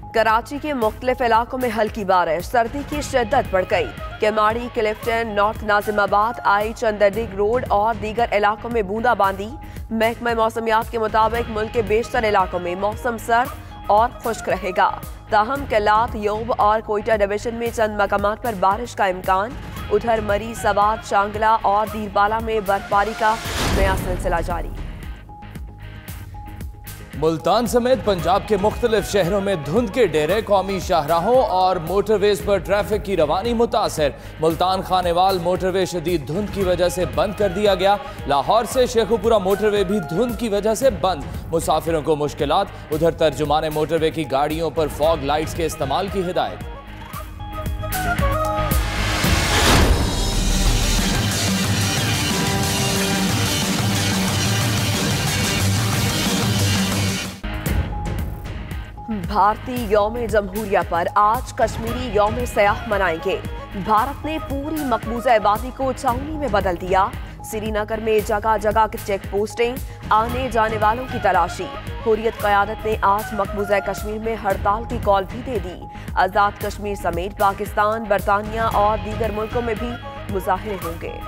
कराची के मुख्तलिफ इलाकों में हल्की बारिश, सर्दी की शिद्दत बढ़ गई। Keamari, Clifton, North Nazimabad, I Chundrigar Road और दीगर इलाकों में बूंदाबांदी। महकमा मौसमियात के मुताबिक मुल्क के बेशतर इलाकों में मौसम सर्द और खुश्क रहेगा। ताहम कलात, योब और कोयटा डिवीजन में चंद मकामात पर बारिश का इम्कान। उधर मरी, सवात, शांगला और दीरबाला में बर्फबारी का नया सिलसिला जारी। मुल्तान समेत पंजाब के मुख्तलिफ शहरों में धुंध के डेरे, कौमी शाहराहों और मोटरवेज पर ट्रैफिक की रवानी मुतासर। मुल्तान खानेवाल मोटरवे शदीद धुंध की वजह से बंद कर दिया गया। लाहौर से शेखुपुरा मोटरवे भी धुंध की वजह से बंद, मुसाफिरों को मुश्किलात। उधर तर्जुमाने मोटरवे की गाड़ियों पर फॉग लाइट्स के इस्तेमाल की हिदायत। भारतीय यौम जमहूरिया पर आज कश्मीरी यौम सयाह मनाएंगे। भारत ने पूरी मकबूजा आबादी को छावनी में बदल दिया। श्रीनगर में जगह जगह चेक पोस्टें, आने जाने वालों की तलाशी। हुर्रियत क़यादत ने आज मकबूजा कश्मीर में हड़ताल की कॉल भी दे दी। आज़ाद कश्मीर समेत पाकिस्तान, बरतानिया और दीगर मुल्कों में भी मुजाहरे होंगे।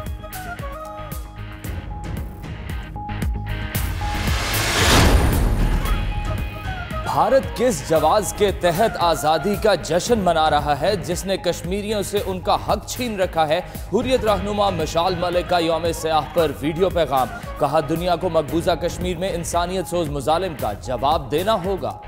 भारत किस जवाज के तहत आज़ादी का जश्न मना रहा है जिसने कश्मीरियों से उनका हक छीन रखा है। हुर्रियत रहनुमा मशाल मलिक का यौम सयाह पर वीडियो पैगाम। कहा, दुनिया को मकबूजा कश्मीर में इंसानियत सोज मुजालिम का जवाब देना होगा।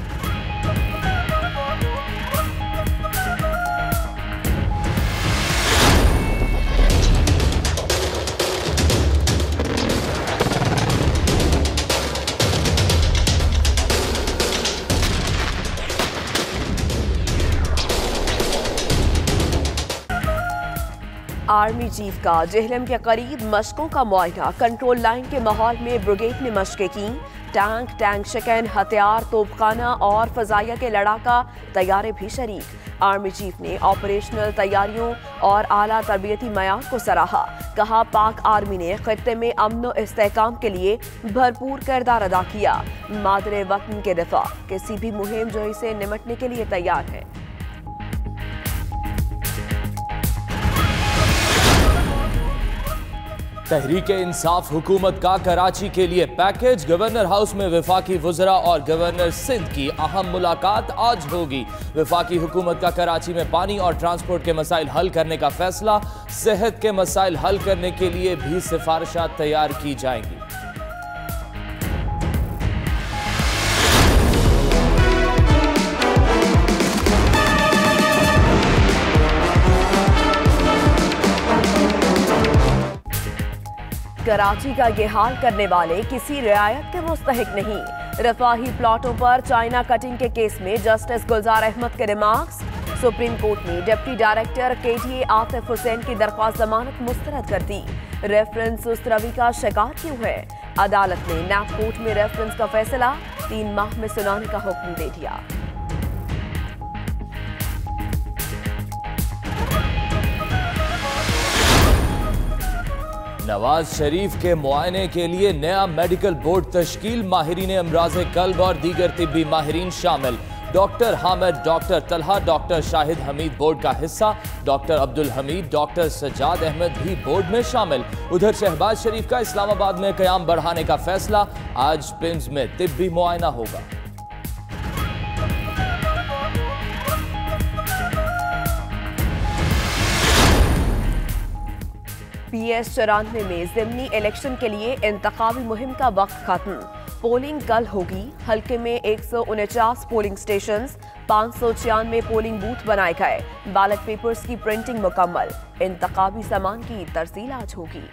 आर्मी चीफ का जेहलम के करीब मशकों का मुआयना। कंट्रोल लाइन के माहौल में ब्रिगेड ने मशकें की। टैंक शिकन, हथियार, तोपखाना और फजाइया के लड़ाका तैयारे भी शरीक। आर्मी चीफ ने ऑपरेशनल तैयारियों और आला तरबियती मयार को सराहा। कहा, पाक आर्मी ने खित्ते में अमन और इस्तेहकाम के लिए भरपूर किरदार अदा किया। मादरे वतन के दिफा किसी भी मुहिम जोई से निमटने के लिए तैयार है। तहरीके इंसाफ हुकूमत का कराची के लिए पैकेज। गवर्नर हाउस में वफाकी वुज़रा और गवर्नर सिंध की अहम मुलाकात आज होगी। वफाकी हुकूमत का कराची में पानी और ट्रांसपोर्ट के मसाइल हल करने का फैसला। सेहत के मसाइल हल करने के लिए भी सिफारिशात तैयार की जाएंगी। कराची का ये हाल करने वाले किसी रियायत के मुस्तहिक नहीं। रफाही प्लॉटों पर चाइना कटिंग के केस में जस्टिस गुलजार अहमद के रिमार्क्स। सुप्रीम कोर्ट ने deputy director KTA Atif Hussain की दरख्वास्त जमानत मुस्तरद कर दी। रेफरेंस उस रवि का शिकार क्यों है? अदालत ने नैब कोर्ट में रेफरेंस का फैसला 3 माह में सुनाने का हुक्म दे दिया। नवाज शरीफ के मुआयने के लिए नया मेडिकल बोर्ड तश्कील। माहिरीन अमराज कल्ब और दीगर तिब्बी माहिरीन शामिल। Doctor Hamid, doctor Talha, doctor Shahid Hameed board का हिस्सा। डॉक्टर अब्दुल हमीद, डॉक्टर सज्जाद अहमद भी बोर्ड में शामिल। उधर शहबाज शरीफ का इस्लामाबाद में क़याम बढ़ाने का फैसला। आज पिम्स में तिब्बी मुआयना होगा। PS 94 में ज़िमनी इलेक्शन के लिए इंतखाबी मुहिम का वक्त खत्म। पोलिंग कल होगी। हल्के में 149 पोलिंग स्टेशंस, 596 पोलिंग बूथ बनाए गए। बैलेट पेपर्स की प्रिंटिंग मुकम्मल। इंतखाबी सामान की तरसील आज होगी।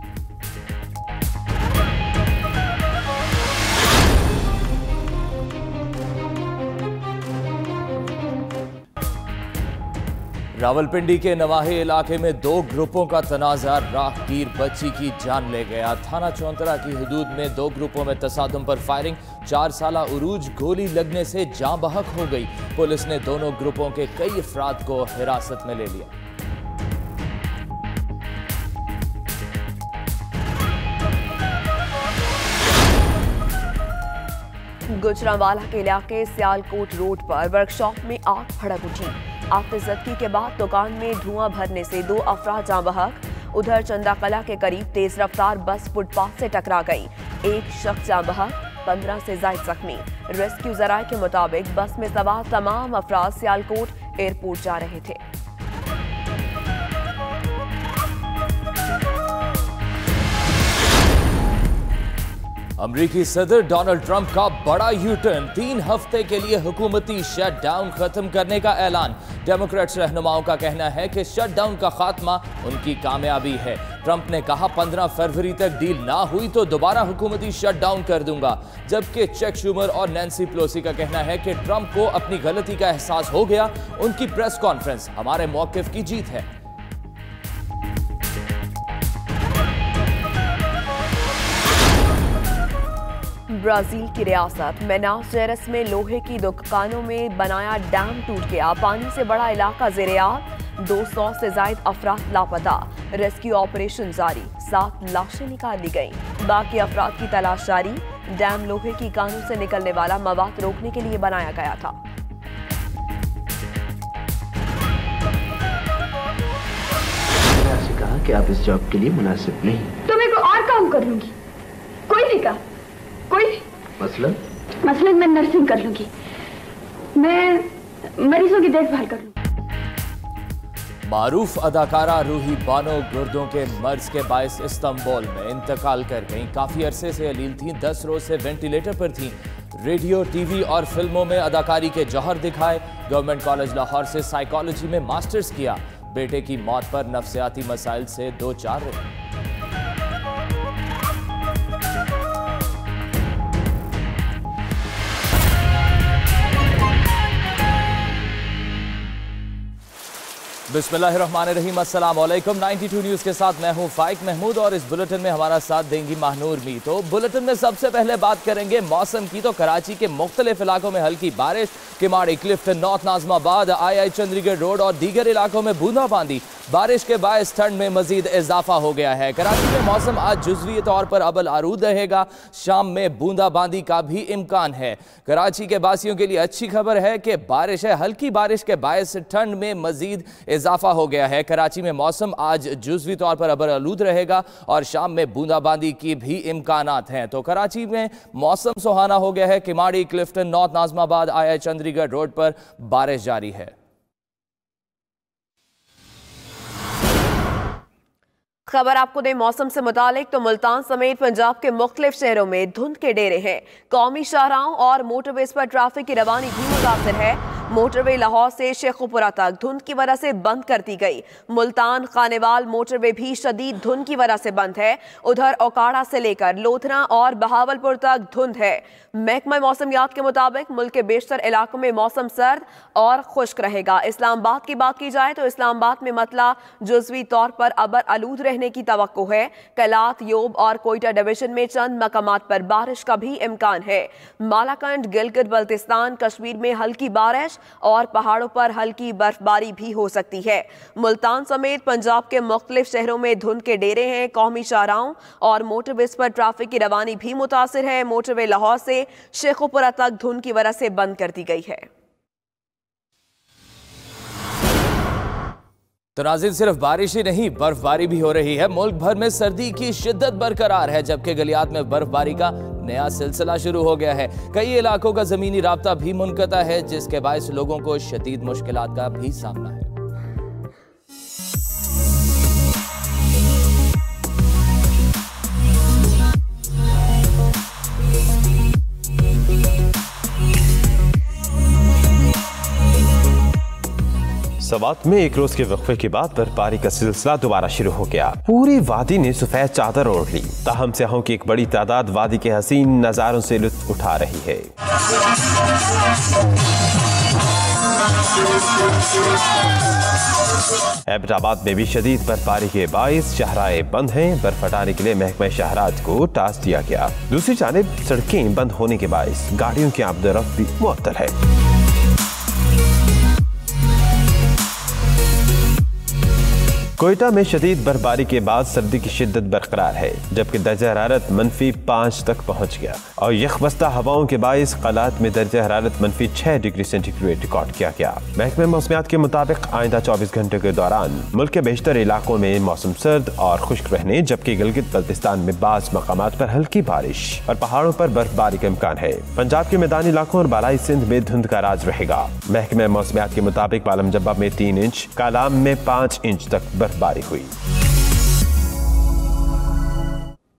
रावलपिंडी के नवाही इलाके में 2 ग्रुपों का तनाज़ा राहगीर बच्ची की जान ले गया। थाना चौंतरा की हदूद में 2 ग्रुपों में तसादुम पर फायरिंग। 4 साला उरूज गोली लगने से जाँ बहक हो गई। पुलिस ने दोनों ग्रुपों के कई अफराद को हिरासत में ले लिया। गुजरांवाला के इलाके सियालकोट रोड पर वर्कशॉप में आग भड़क उठी। आतिशबाजी के बाद दुकान में धुआं भरने से 2 अफराद जाँ बहक। उधर चंदाकला के करीब तेज रफ्तार बस फुटपाथ से टकरा गई। 1 शख्स जाँ बहक, 15 से ज्यादा जख्मी। रेस्क्यू जराये के मुताबिक बस में सवार तमाम अफराद सियालकोट एयरपोर्ट जा रहे थे। अमरीकी सदर डोनाल्ड ट्रंप का बड़ा यू टर्न, 3 हफ्ते के लिए हुकूमती शटडाउन खत्म करने का ऐलान। डेमोक्रेट्स रहनुमाओं का कहना है कि शटडाउन का खात्मा उनकी कामयाबी है। ट्रंप ने कहा 15 फरवरी तक डील ना हुई तो दोबारा हुकूमती शटडाउन कर दूंगा। जबकि चक शूमर और नैन्सी पेलोसी का कहना है कि ट्रंप को अपनी गलती का एहसास हो गया। उनकी प्रेस कॉन्फ्रेंस हमारे मौकिफ की जीत है। ब्राजील की रियासत मिनास जेरास में लोहे की दुकानों में बनाया डैम टूट गया। पानी से बड़ा इलाका ज़ेरे-आब, 200 से ज्यादा अफराद लापता। रेस्क्यू ऑपरेशन जारी, 7 लाशें निकाल ली गईं। बाकी अफराद की तलाश जारी। डैम लोहे की कानों से निकलने वाला मवाद रोकने के लिए बनाया गया था। मैंने आपसे कहा कि आप इस जॉब के लिए मुनासिब नहीं। तो मैं कोई और काम कर लूंगी, कोई भी काम, कोई मसलन मैं नर्सिंग कर लूंगी, मैं मरीजों की देखभाल कर लूंगी। मारूफ अदाकारा रूही बानो गुर्दों के मर्ज के बायस इस्तांबुल में इंतकाल कर गईं। काफी अरसे से अलील थीं, 10 रोज से वेंटिलेटर पर थीं। रेडियो, टीवी और फिल्मों में अदाकारी के जौहर दिखाए। गवर्नमेंट कॉलेज लाहौर से साइकोलॉजी में मास्टर्स किया। बेटे की मौत पर नफ्सियाती मसाइल से 2-4 रहे। बिस्मिल्लाहिर्रहमानिर्रहीम, अस्सलाम वालेकुम। 92 न्यूज के साथ मैं हूं फाइक महमूद और इस बुलेटिन में हमारा साथ देंगी महानूर मी। तो बुलेटिन में सबसे पहले बात करेंगे मौसम की। तो कराची के मुख्तलिफ इलाकों में हल्की बारिश, Keamari, Clifton, North Nazimabad, I Chundrigar Road और दीगर इलाकों में बूंदाबांदी। बारिश के बायस ठंड में मजीद इजाफा हो गया है। कराची में मौसम आज जुज़वी तौर पर अबल आरूद रहेगा। शाम में बूंदाबांदी का भी इम्कान है। कराची के बासियों के लिए अच्छी खबर है कि बारिश है। हल्की बारिश के बायस ठंड में मजीद इजाफा हो गया है। कराची में मौसम आज जुज़वी तौर पर अबल आलूद रहेगा और शाम में बूंदाबांदी की भी इम्कानात हैं। तो कराची में मौसम सुहाना हो गया है। Keamari, Clifton, North Nazimabad, I Chundrigar Road पर बारिश जारी है। खबर आपको दे मौसम से मुतालिक तो मुल्तान समेत पंजाब के मुख्तलिफ शहरों में धुंध के डेरे हैं। कौमी शाहराहों और मोटरवेज पर ट्रैफिक की रवानी भी मुतासिर है। मोटरवे लाहौर से शेखुपुरा तक धुंध की वजह से बंद कर दी गई। मुल्तान खानेवाल मोटरवे भी शदीद धुंध की वजह से बंद है। उधर ओकाड़ा से लेकर लोधरा और बहावलपुर तक धुंध है। महकमा मौसमियात के मुताबिक मुल्क के बेशतर इलाकों में मौसम सर्द और खुश्क रहेगा। इस्लामाबाद की बात की जाए तो इस्लामाबाद में मतला जुज़वी तौर पर अबर आलूद रहने की तवक्को है। कलात, योब और कोयटा डिवीजन में चंद मकामात पर बारिश का भी इम्कान है। मालाकंड, गिलगित बल्तिस्तान, कश्मीर में हल्की बारिश और पहाड़ों पर हल्की बर्फबारी भी हो सकती है। मुल्तान समेत पंजाब के मुख्तलिफ शहरों में धुंध के डेरे हैं। कौमी शाहराहों और मोटरवेज पर ट्रैफिक की रवानी भी मुतासिर है। मोटरवे लाहौर से शेखुपुरा तक धुंध की वजह से बंद कर दी गई है। तो नाज़रीन, सिर्फ बारिश ही नहीं बर्फबारी भी हो रही है। मुल्क भर में सर्दी की शिद्दत बरकरार है, जबकि गलियात में बर्फबारी का नया सिलसिला शुरू हो गया है। कई इलाकों का जमीनी राब्ता भी मुनक़ता है, जिसके बायस लोगों को शदीद मुश्किलात का भी सामना है। सवात में एक रोज के वक्फे के बाद बर्फबारी का सिलसिला दोबारा शुरू हो गया। पूरी वादी ने सफेद चादर ओढ़ ली। ताहम सयाहों की एक बड़ी तादाद वादी के हसीन नजारों से लुत्फ उठा रही है। एबटाबाद में भी शदीद बर्फबारी के बायस शाहराए बंद हैं। बर्फ हटाने के लिए महकमा शहरात को टास्क दिया गया। दूसरी जानिब सड़कें बंद होने के बायस गाड़ियों की आमदोरफ्त भी मुअत्तल है। कोयटा में शदीद बर्फबारी के बाद सर्दी की शिद्दत बरकरार है, जबकि दर्जा हरारत -5 तक पहुंच गया और यखबस्ता हवाओं के बाइस कलात में दर्जा हरारत -6 डिग्री सेंटीग्रेड रिकॉर्ड किया गया। महकमे मौसमियात के मुताबिक आइंदा 24 घंटे के दौरान मुल्क के बेशतर इलाकों में मौसम सर्द और खुश्क रहने, जबकि गिलगित बल्तिस्तान में बाज़ मकामात पर हल्की बारिश और पहाड़ों पर बर्फबारी का इम्कान है। पंजाब के मैदानी इलाकों और बालाई सिंध में धुंध का राज रहेगा। महकमे मौसमियात के मुताबिक आलम जब्बा में 3 इंच, कालाम में 5 इंच तक बर्फबारी हुई।